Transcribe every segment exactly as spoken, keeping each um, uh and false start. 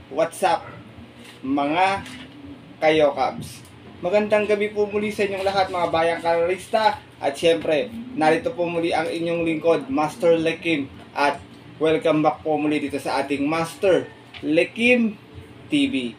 What's up, mga kayo Cubs? Magandang gabi po muli sa inyong lahat mga bayang karerista. At syempre, narito po muli ang inyong lingkod, Master Lekim. At welcome back po muli dito sa ating Master Lekim T V.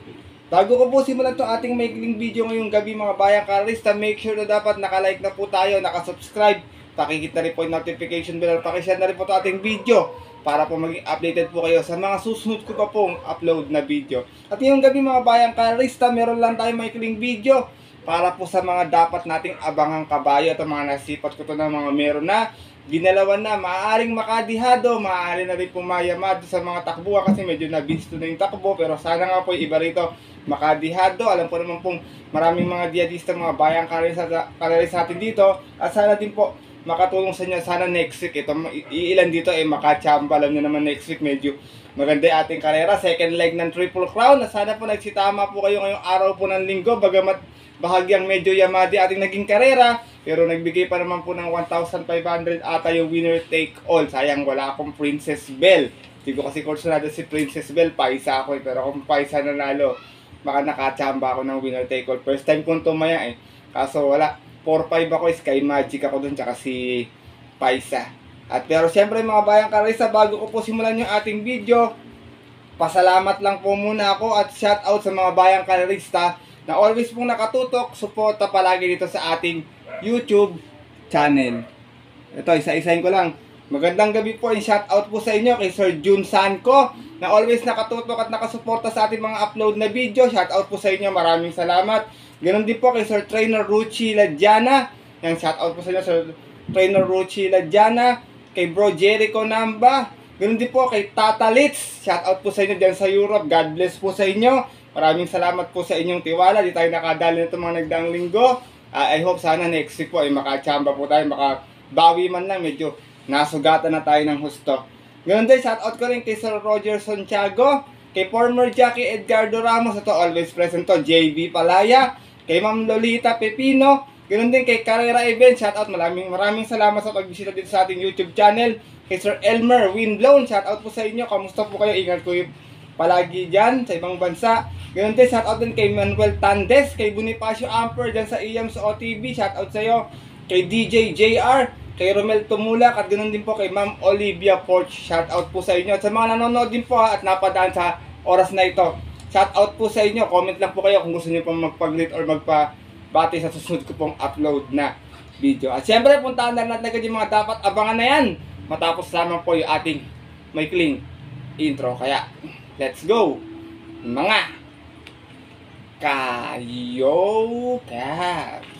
Bago ko po simulan to ating maikling video ngayong gabi mga bayang karerista, make sure na dapat nakalike na po tayo, nakasubscribe, pakikit na rin po yung notification bell, pakishare na rin po ito ating video para po maging updated po kayo sa mga susunod ko pa pong upload na video. At ngayong gabi mga bayang karerista, meron lang tayong maikling video para po sa mga dapat nating abangang kabayo. At mga nasipat ko to na mga meron na, ginalawan na, maaaring makadihado, maaari na rin pumayamado sa mga takbuhan kasi medyo nabisto na yung takbo. Pero sana nga po yung iba rito makadihado. Alam po naman pong maraming mga diyadista, mga bayang karerista natin dito. At sana din po makatulong sa inyo. Sana next week, ito, iilan dito ay eh, makachamba. Alam nyo naman next week medyo maganda yung ating karera. Second leg ng Triple Crown. Na sana po nagsitama po kayo ngayong araw po ng linggo. Bagamat bahagyang medyo yamadi ating naging karera, pero nagbigay pa naman po ng one thousand five hundred ata yung winner take all. Sayang wala akong Princess Belle. Hindi ko kasi kursunado si Princess Belle. Paisa ako eh. Pero kung paisa nanalo, baka nakachamba ako ng winner take all. First time kong tumaya eh. Kaso wala. four five ako, Sky Magic ako dun, tsaka si Paisa. At pero siyempre mga bayang karerista, bago ko po simulan yung ating video, pasalamat lang po muna ako at shout out sa mga bayang karerista na always pong nakatutok, suporta palagi dito sa ating YouTube channel. Ito, isa-isahin ko lang. Magandang gabi po, and shout out po sa inyo kay Sir Jun Sanco na always nakatutok at nakasuporta sa ating mga upload na video. Shout out po sa inyo, maraming salamat. Ganon din po kay Sir Trainer Ruchi Ladjana. Yang shout out po sa inyo, Sir Trainer Ruchi Ladjana. Kay Bro Jericho Namba. Ganon din po kay Tata Litz. Shout out po sa inyo dyan sa Europe. God bless po sa inyo. Maraming salamat po sa inyong tiwala. Di tayo nakadali nito mga nagdaang linggo. Uh, I hope sana next week po ay makachamba po tayo. Makabawi man lang. Medyo nasugatan na tayo ng husto. Ganon din, shout out ko rin kay Sir Roger Santiago. Kay former Jackie Edgardo Ramos. Ito always present to. J B Palaya. Kay Ma'am Lolita Pepino. Ganon din kay Carrera Event. Shout out. Maraming maraming salamat sa pagbisita dito sa ating YouTube channel. Kay Sir Elmer Windblown. Shout out po sa inyo. Kamusta po kayo? Ingat ko yung palagi dyan sa ibang bansa. Ganon din, shout out din kay Manuel Tandes. Kay Bonifacio Amper dyan sa I A M S O T V. Shout out sa iyo. Kay D J J R. Kay Romel Tumulak. At ganon din po kay Ma'am Olivia Porch. Shout out po sa inyo. At sa mga nanonood din po at napadaan sa oras na ito, shout out po sa inyo. Comment lang po kayo kung gusto niyo pong magpag-rate or magpabati sa susunod ko pong upload na video. At syempre, puntahan na natin agad yung mga dapat abangan na yan matapos lamang po yung ating maikling intro. Kaya, let's go! Mga kayo Cubs!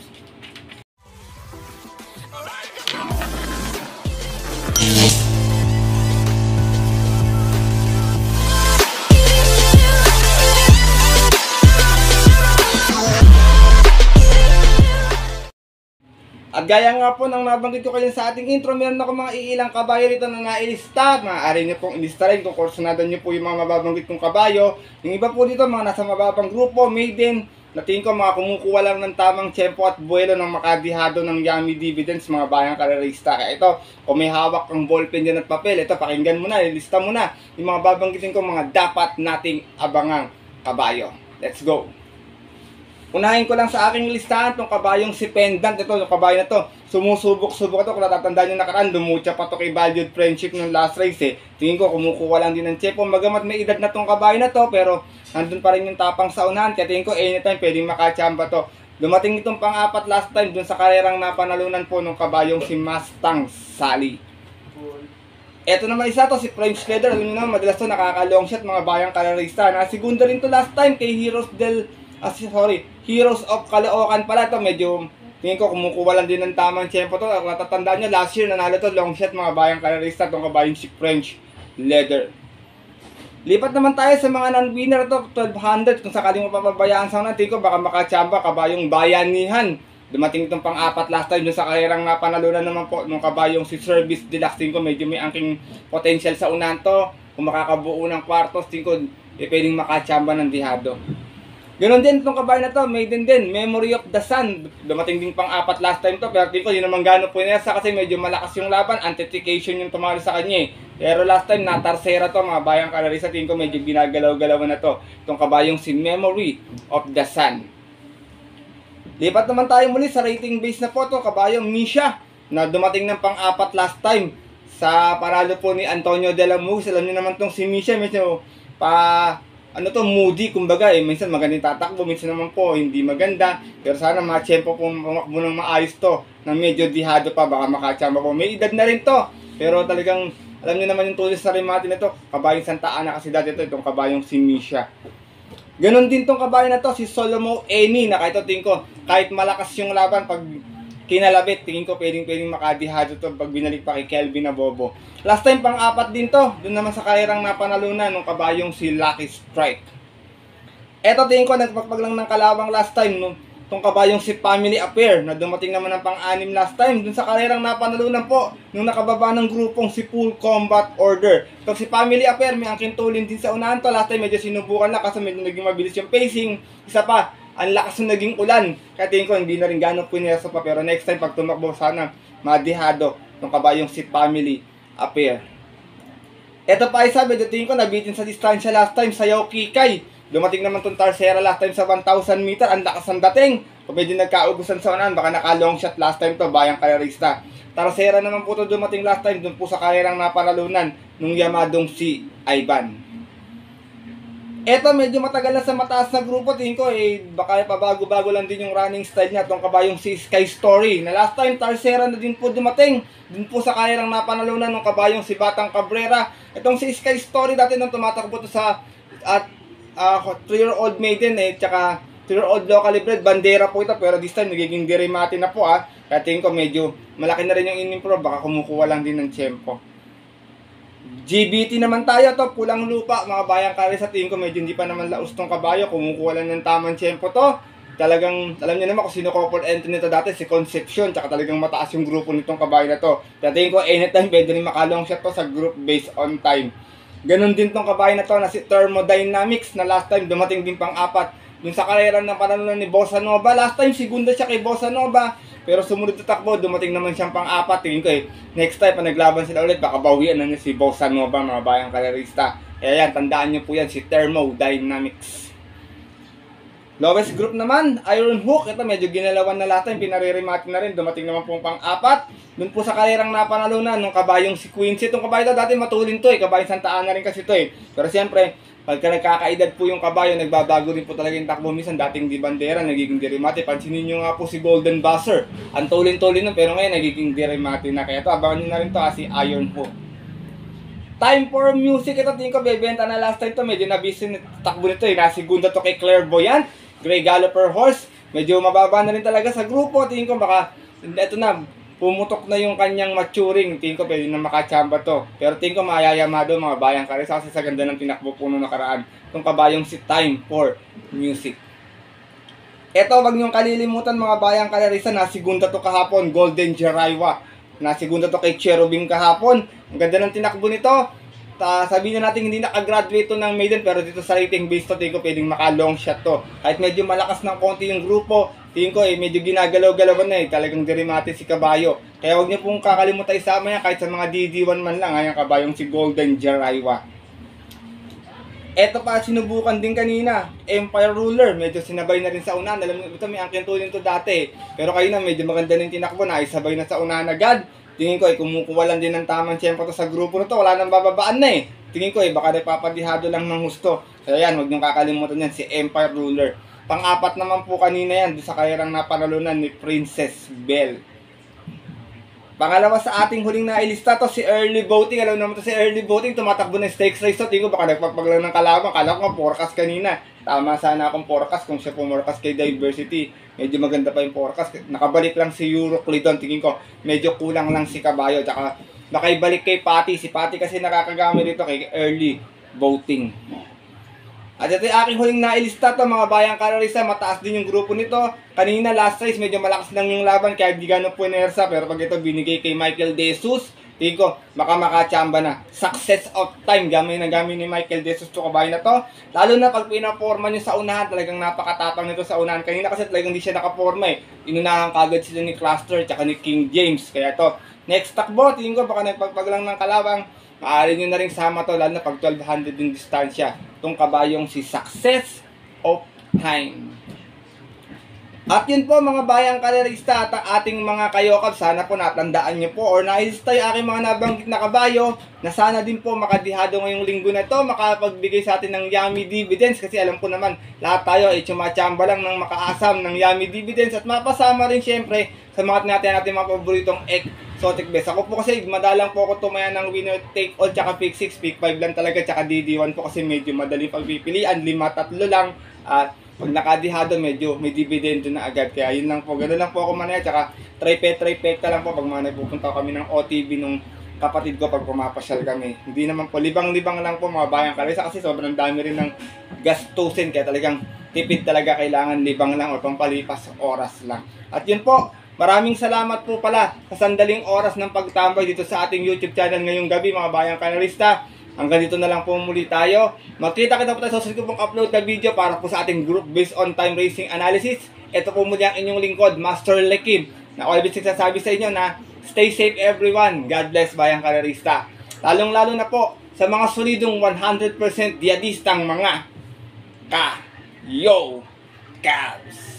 At gaya nga po nang nabanggit ko kayo sa ating intro, meron ako mga iilang kabayo rito na nailista. Maaari nyo pong ilista rin kung kursunadan nyo po yung mga mababanggit kong kabayo. Yung iba po dito, mga nasa mababang grupo, maiden, na tingin ko mga kumukuha lang ng tamang tiyempo at buwelo ng makadihado ng yummy dividends, mga bayang karerista. Kaya ito, kung may hawak kang ballpen dyan at papel, ito pakinggan mo na, ilista mo na yung mga babanggitin ko mga dapat nating abangang kabayo. Let's go! Unahin ko lang sa aking listahan itong kabayong si Pendant. Ito, yung kabayo na to, sumusubok-subok ito. Kung natatandaan nyo nakaraan, lumutya pa to kay Valued Friendship ng last race eh. Tingin ko, kumukuha lang din ng tsepo. Magamat may edad na tong kabayo na to, pero nandun pa rin yung tapang sa unahan. Kaya tingin ko, anytime pwedeng makachamba to. Dumating itong pang-apat last time dun sa karerang napanalunan po ng kabayong si Mustang Sally. Eto naman isa to, si French Leather. Alam nyo naman, madalas to nakaka-long shot mga bayang karerista. Nasigunda rin to last time kay Heroes del... Ah, sorry, Heroes of Caloocan pala to. Medyo, tingin ko, kumukuha lang din ng tamang tiyempo to. Kung natatandaan nyo, last year nanalo to, long shot mga bayang karerista, itong kabayong si French Leather. Lipat naman tayo sa mga non-winner to, twelve hundred. Kung sakaling mapapabayaan sa unan, tingin ko, baka makachamba, kabayong Bayanihan. Dumating itong pang-apat last time dun sa karerang napanalunan naman po nung kabayong si Service Deluxe. Tingin ko, medyo may angking potential sa unan to. Kung makakabuo ng kwartos, tingin ko, eh, pwedeng makachamba ng dihado. Ganon din itong kabayo na to, maiden din, Memory of the Sun. Dumating din pang apat last time to, pero tingin ko yun naman gano'n po nasa kasi medyo malakas yung laban, antification yung tumalo sa kanya eh. Pero last time, na-tarsera to mga bayang kalarista. Tingin ko medyo ginagalaw-galawan na to. Itong kabayong si Memory of the Sun. Lipat naman tayo muli sa rating base na po to, kabayong Misha, na dumating ng pang-apat last time sa paralo po ni Antonio de la Mugs. Alam niyo naman tong si Misha, medyo pa ano to, moody kumbaga eh. Minsan magandang tatakbo, minsan naman po hindi maganda. Pero sana ma-tempo po pumakbo ng maayos to, na medyo dihado pa, baka makachamba po. May edad na rin to, pero talagang alam niyo naman yung tulis sa remate nito, kabayong Santa Ana kasi dati ito, itong kabayong si Misha. Ganon din tong kabayo na to, si Solomo Eni, na kahit ito tingin ko, kahit malakas yung laban, pag kinalabit, tingin ko pwedeng pwedeng makadihado to pag binalik pa kay Kelvin na Bobo. Last time pang-apat din to, dun naman sa karerang napanalunan ng kabayong si Lucky Strike. Eto tingin ko, nagpagpag lang ng kalawang last time, no? Itong kabayong si Family Affair, na dumating naman ng pang-anim last time, dun sa karerang napanalunan po, nung nakababa ng grupong si Full Combat Order. Itong si Family Affair, may angkin tulin din sa unahan to, last time medyo sinubukan na kasi medyo naging mabilis yung pacing. Isa pa, ang lakas ng naging ulan, kaya tingin ko hindi na rin gano'ng punyesa pa, pero next time pag tumakbo sana, madihado itong kabayong si Family Affair. Eto pa isa, medyo tingin ko nabitin sa distansya last time, sayaw Kikay. Dumating naman itong Tarsera last time sa one thousand meter, ang lakas ng dating. Kung medyo nagkaubusan sa unahan, baka naka-long shot last time to, bayang kalerista. Tarsera naman po ito dumating last time, dun po sa karerang napanalunan nung yamadong si Ivan. Eto, medyo matagal na sa mataas na grupo, tingin ko eh, baka pabago-bago lang din yung running style niya, itong kabayong si Sky Story, na last time Tarsera na din po dumating, dun po sa karerang napanalunan ng kabayong si Batang Cabrera. Itong si Sky Story dati nung tumatakbo to sa at Uh, three year old maiden eh, tsaka three year old locally bred, bandera po ito, pero this time nagiging dirimati na po ah. Kaya tingin ko medyo malaki na rin yung in-improve, baka kumukuha lang din ng tiyempo. G B T naman tayo to, pulang lupa, mga bayang kare, sa tingin ko medyo hindi pa naman laos tong kabayo, kumukuha lang ng tamang tiyempo to. Talagang, alam niyo naman kung sino couple entry nito dati, si Concepcion, tsaka talagang mataas yung grupo nitong kabayo na to. Kaya tingin ko anytime pwede rin makalong shot to sa group based on time. Ganon din tong kabayo na to na si Thermodynamics, na last time dumating din pang-apat dun sa karera ng panalunan ni Bossa Nova. Last time segunda siya kay Bossa Nova, pero sumunod na takbo, dumating naman siyang pang-apat. Tingin ko eh, next time pa naglaban sila ulit, baka bawian na niya si Bossa Nova, mga bayang kalerista. Kaya yan, tandaan niyo po yan, si Thermodynamics. Lowest group naman, Iron Hook. Ito medyo ginalawan na last time, pinaririmatin na rin, dumating naman pong pang-apat. Doon po sa karerang napanalunan ng kabayong si Quincy. Itong kabayo ito dati matulin to eh, kabayong Santa Ana rin kasi to eh. Pero siyempre, pagka nagkakaedad po yung kabayo, nagbabago rin po talaga yung takbo. Minsan dating di bandera, nagiging dirimate. Pansinin nyo nga po si Golden Buzzer. Ang tulin-tulin nun, pero ngayon nagiging dirimate na. Kaya ito, abangan nyo na rin to ha, si Iron Hook. Time for Music. Ito tingin ko, bebenta na last time to. Medyo nabisi takbo nito eh. Nasigunda to kay Clairvoyant, Grey Galloper Horse. Medyo mababa na rin talaga sa grupo. Tingin ko baka, ito na, pumutok na yung kanyang maturing. Tingin ko pwede na makachamba to. Pero tingin ko mayayamado mga bayang kares kasi sa ganda ng tinakbo po nung nakaraan. Itong kabayong si Time for Music. Eto, wag niyong kalilimutan mga bayang kalerisa, nasigunda to kahapon, Golden Jaraywa. Nasigunda to kay Cherubim kahapon. Ang ganda ng tinakbo nito. Ta, sabihin na natin hindi nakagraduate to ng maiden, pero dito sa rating base to, tingin ko pwedeng maka-long shot to. Kahit medyo malakas ng konti yung grupo, tingin ko eh, medyo ginagalaw-galawan na eh, talagang dirimate si kabayo. Kaya huwag niyo pong kakalimutan isama yan, kahit sa mga D D one man lang, ayang kabayong si Golden Jaraywa. Eto pa, sinubukan din kanina, Empire Ruler, medyo sinabay na rin sa unahan. Alam mo, ito may angkin tulin to dati, pero kayo na, medyo maganda ng tinakbo na, isabay na sa unahan agad. Tingin ko eh, kumukuha lang din ng tamang tiyempo to sa grupo na to, wala nang bababaan na eh. Tingin ko eh, baka nagpapadihado lang ng husto. Kaya yan, huwag niyong kakalimutan yan, si Empire Ruler. Pang-apat naman po kanina yan, doon sa karerang napanalunan ni Princess Belle. Pangalawa sa ating huling nailista to, si Early Voting. Alam naman to si Early Voting, tumatakbo ng stakes race to. Tingin ko baka nagpapaglang ng kalaban, kala ko forecast kanina. Tama sana akong forecast kung siya pumorcast kay Diversity. Medyo maganda pa yung forecast. Nakabalik lang si Euroclidon. Tingin ko, medyo kulang lang si Kabayo. Tsaka, baka ibalik kay Patty. Si Patty kasi nakakagamit dito kay Early Voting. At ito yung aking huling nailista to, mga bayang kararisa. Mataas din yung grupo nito. Kanina, last race, medyo malakas lang yung laban. Kaya hindi gano'ng punersa. Pero pag ito binigay kay Michael De Jesus, tingin ko, baka makachamba na. Success of time. Gamay na gamay ni Michael De Jesus to kabayo na to. Lalo na pag pinaporma nyo sa unahan, talagang napakatapang nito sa unahan. Kanina kasi talagang hindi siya nakaporma eh. Inunahan kagad sila ni Cluster tsaka ni King James. Kaya to, next takbo, tingin ko baka nagpagpag lang ng kalawang maaari nyo na rin sama to, lalo na pag twelve hundred yung distansya. Itong kabayong si Success of Time. At yun po mga bayang karerista at ating mga kayokab, sana po natandaan nyo po or naisista yung aking mga nabanggit na kabayo na sana din po makadihado ngayong linggo na to, makapagbigay sa atin ng yummy dividends, kasi alam ko naman lahat tayo ay tsumachamba lang ng makaasam ng yummy dividends at mapasama rin syempre sa mga natin natin mga paboritong exotic best. Ako po kasi madalang po ako tumaya ng winner take all tsaka pick six, pick five lang talaga tsaka D D one po kasi medyo madali pagpipilian, lima tatlo lang at pag nakadihado, medyo may dividendo na agad. Kaya yun lang po. Ganoon lang po ako manaya. Tsaka tripet-tripeta lang po pag mga nagpupunta kami ng O T V nung kapatid ko pag pumapasyal kami. Hindi naman po. Libang-libang lang po mga bayang kalesa kasi sobrang dami rin ng gastusin. Kaya talagang tipid talaga, kailangan libang lang o pampalipas oras lang. At yun po. Maraming salamat po pala sa sandaling oras ng pagtambay dito sa ating YouTube channel ngayong gabi mga bayang kanalista. Hanggang dito na lang po muli tayo. Magkita-kita po tayo sa susunod ko pong upload na video para po sa ating group based on time racing analysis. Ito po muli ang inyong lingkod, Master Lekim, na always nagsasabi sa inyo na stay safe everyone. God bless bayang karerista. Lalong-lalo na po sa mga solidong one hundred percent diadistang mga ka-yo cabs.